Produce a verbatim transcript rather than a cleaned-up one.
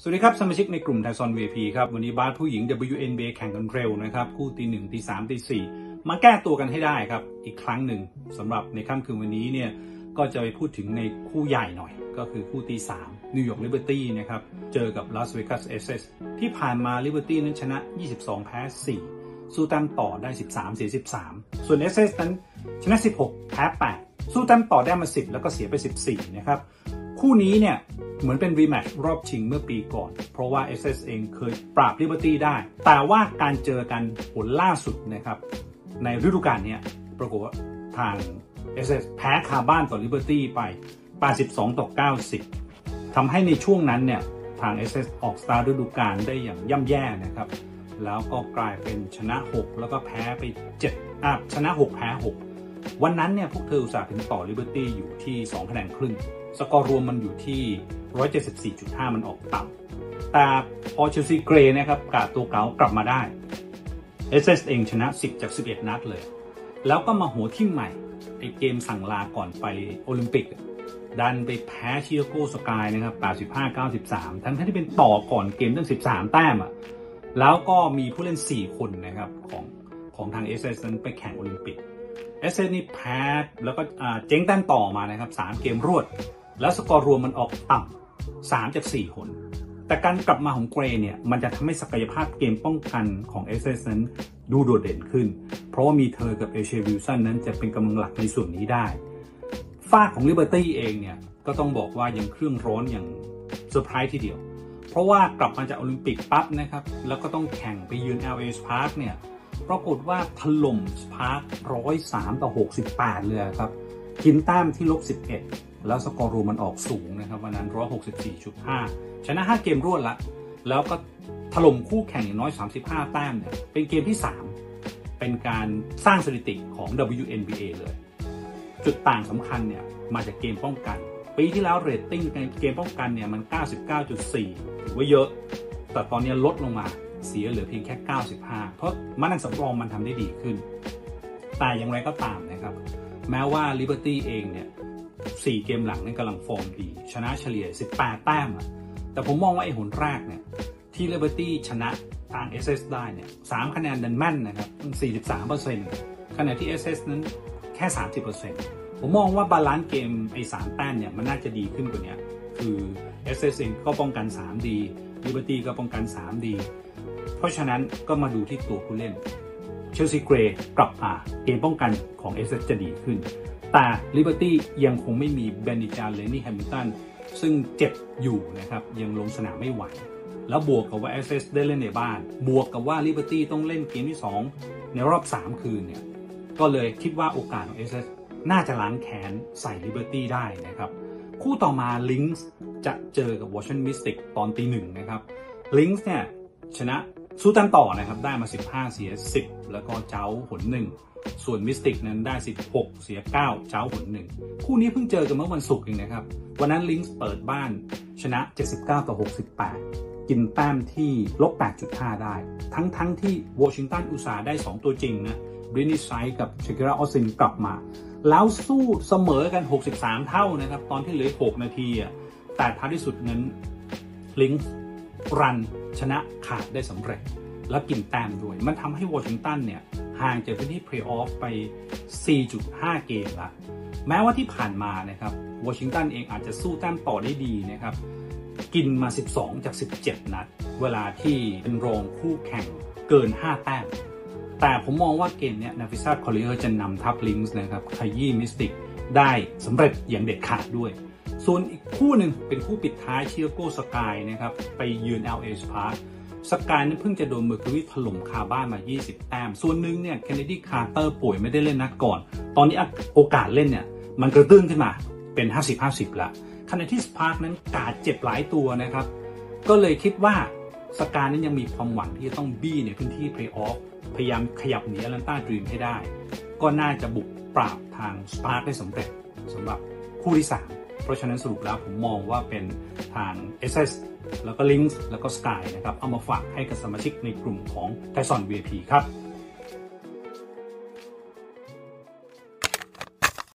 สวัสดีครับสมาชิกในกลุ่มไทซอน วี ไอ พี ครับวันนี้บาสผู้หญิง ดับเบิลยู เอ็น บี เอ แข่งกันเร็วนะครับคู่ตีหนึ่งตีสามตีสี่มาแก้ตัวกันให้ได้ครับอีกครั้งหนึ่งสำหรับในค่ำคืนวันนี้เนี่ยก็จะไปพูดถึงในคู่ใหญ่หน่อยก็คือคู่ตีสามนิวยอร์กลิเบอร์ตี้นะครับเจอกับลาสเวกัสเอสเอสที่ผ่านมาลิเบอร์ตี้นั้นชนะยี่สิบสองแพ้สี่สู้แต้มต่อได้สิบสามเสียสิบสามส่วน เอส เอส นั้นชนะสิบหกแพ้แปดสู้แต้มต่อได้มาสิบแล้วก็เสียไปสิบสี่นะครับคู่นี้เนี่ยเหมือนเป็นรีแมตช์รอบชิงเมื่อปีก่อนเพราะว่า เอส เอส เองเคยปราบ Liberty ได้แต่ว่าการเจอกันผลล่าสุดนะครับในฤดูกาลนี้ปรากฏว่าทาง เอส เอส แพ้คาบ้านต่อ Liberty ไปแปดสิบสองต่อเก้าสิบทำให้ในช่วงนั้นเนี่ยทาง เอส เอส ออกสตาร์ทฤดูกาลได้อย่างย่ำแย่นะครับแล้วก็กลายเป็นชนะหกแล้วก็แพ้ไปเจ็ดอ่ะชนะหกแพ้หกวันนั้นเนี่ยพวกเธออุตส่าห์ถึงต่อ Liberty อยู่ที่สองคะแนนครึ่งสกอร์รวมมันอยู่ที่ หนึ่งร้อยเจ็ดสิบสี่จุดห้า มันออกต่ำแต่พอเชลซีเกรย์นะครับกาดตัวเก่ากลับมาได้ เอส เอส เองชนะสิบจากสิบเอ็ดนัดเลยแล้วก็มาหัวทิ่มใหม่ไอเกมสั่งลาก่อนไปโอลิมปิกดันไปแพ้ชิคาโกสกายนะครับแปดสิบห้า เก้าสิบสามทั้งที่เป็นต่อก่อนเกมตั้งสิบสามแต้มอ่ะแล้วก็มีผู้เล่นสี่คนนะครับของของทาง เอส เอส นั้นไปแข่งโอลิมปิก เอส เอส นี่แพ้แล้วก็เจ๊งแต้มต่อมานะครับสามเกมรวดแล้วสกอร์รวมมันออกต่ำสามจากสี่คนแต่การกลับมาของเกรย์เนี่ยมันจะทำให้ศักยภาพเกมป้องกันของ เอส เอส นั้นดูโดดเด่นขึ้นเพราะว่ามีเธอกับเอเชียวิลสันนั้นจะเป็นกำลังหลักในส่วนนี้ได้ฝ้าของ Liberty เองเนี่ยก็ต้องบอกว่ายังเครื่องร้อนอย่างเซอร์ไพรส์ทีเดียวเพราะว่ากลับมาจากโอลิมปิกปั๊บนะครับแล้วก็ต้องแข่งไปเยือน แอล เอ Spark เนี่ยปรากฏว่าถล่ม Spark หนึ่งร้อยสามต่อหกสิบแปดเลยครับกินแต้มที่ลบสิบเอ็ดแล้วสกอร์รวมมันออกสูงนะครับวันนั้น หนึ่งร้อยหกสิบสี่จุดห้า ชนะห้าเกมรวดละแล้วก็ถล่มคู่แข่งอย่างน้อยสามสิบห้าแต้มเนี่ยเป็นเกมที่สามเป็นการสร้างสถิติของ ดับเบิลยู เอ็น บี เอ เลยจุดต่างสำคัญเนี่ยมาจากเกมป้องกันปีที่แล้วเรตติ้งในเกมป้องกันเนี่ยมัน เก้าสิบเก้าจุดสี่ ถือว่าเยอะแต่ตอนนี้ลดลงมาเสียเหลือเพียงแค่เก้าสิบห้าเพราะมานันสำรองมันทำได้ดีขึ้นแต่อย่างไรก็ตามนะครับแม้ว่า Liberty เองเนี่ยสี่เกมหลังนี่กำลังฟอร์มดีชนะเฉลี่ยสิบแปดแต้มอะแต่ผมมองว่าไอ้หนแรกเนี่ยที่ Liberty ชนะทาง เอส เอส ได้เนี่ยสามคะแนนดันแม่นนะครับ สี่สิบสามเปอร์เซ็นต์ ขณะที่ เอส เอส นั้นแค่ สามสิบเปอร์เซ็นต์ ผมมองว่าบาลานซ์เกมไอ้สามแต้มเนี่ยมันน่าจะดีขึ้นกว่านี้คือ เอส เอส เองก็ป้องกันสามดี Liberty ก็ป้องกันสามดีเพราะฉะนั้นก็มาดูที่ตัวผู้เล่นเชลซีเกรย์กลับมาเกมป้องกันของ เอส เอส จะดีขึ้นแต่ Liberty ยังคงไม่มีเบนิจาเลนี่แฮมิลตันซึ่งเจ็บอยู่นะครับยังลงสนามไม่ไหวแล้วบวกกับว่า เอส เอส ได้เล่นในบ้านบวกกับว่า Liberty ต้องเล่นเกมที่สองในรอบสามคืนเนี่ยก็เลยคิดว่าโอกาสของ เอส เอส น่าจะล้างแค้นใส่ Liberty ได้นะครับคู่ต่อมา Lynx จะเจอกับ Washington Mystics ตอนตีหนึ่งนะครับ Lynx เนี่ยชนะสู้แต้มต่อนะครับได้มาสิบห้าเสียสิบแล้วก็เจ้าหนหนึ่งส่วนมิสติกนั้นได้สิบหกเสียเก้าเจ้าหนหนึ่งคู่นี้เพิ่งเจอกันเมื่อวันศุกร์เองนะครับวันนั้นลิงส์เปิดบ้านชนะเจ็ดสิบเก้าต่อหกสิบแปดกินแต้มที่ลบ แปดจุดห้า ได้ทั้งทั้งที่วอชิงตันอุตสาห์ได้สองตัวจริงนะบรินิไซด์กับเชคราออสซินกลับมาแล้วสู้เสมอกันหกสิบสามเท่านะครับตอนที่เหลือหกนาทีอ่ะแต่ท้ายที่สุดนั้นลิงส์รันชนะขาดได้สำเร็จและกินแต้มด้วยมันทำให้วอชิงตันเนี่ยห่างจากพื้นที่เพลย์ออฟไป สี่จุดห้า เกมละแม้ว่าที่ผ่านมานะครับวอชิงตันเองอาจจะสู้แต้มต่อได้ดีนะครับกินมาสิบสองจากสิบเจ็ดนัดเวลาที่เป็นรองคู่แข่งเกินห้าแต้มแต่ผมมองว่าเกมเนี้ยนาฟิซาคอลเลอร์จะนำทัพลิงส์นะครับขยี้มิสติกได้สำเร็จอย่างเด็ดขาดด้วยส่วนอีกคู่หนึ่งเป็นคู่ปิดท้ายชิคาโกสกายนะครับไปเยือน แอล เอ Sparkสกายนั้นเพิ่งจะโดนเมอร์คิวรีถล่มคาบ้านมายี่สิบแต้มส่วนหนึ่งเนี่ยเคนเนดีคาร์เตอร์ป่วยไม่ได้เล่นนัดก่อนตอนนี้โอกาสเล่นเนี่ยมันกระตุ้นขึ้นมาเป็น ห้าสิบ ห้าสิบ ละขณะที่สปาร์คนั้นกาดเจ็บหลายตัวนะครับก็เลยคิดว่าสกายนั้นยังมีความหวังที่จะต้องบี้ในพื้นที่เพลย์ออฟพยายามขยับหนีแอตแลนตาดรีมให้ได้ก็น่าจะบุกปราบทางสปาร์คได้สำเร็จสำหรับคู่ที่สามเพราะฉะนั้นสรุปแล้วผมมองว่าเป็นทาง เอส เอส แล้วก็ Lynx แล้วก็ Sky นะครับเอามาฝากให้กับสมาชิกในกลุ่มของ Tyson วี ไอ พี ครับ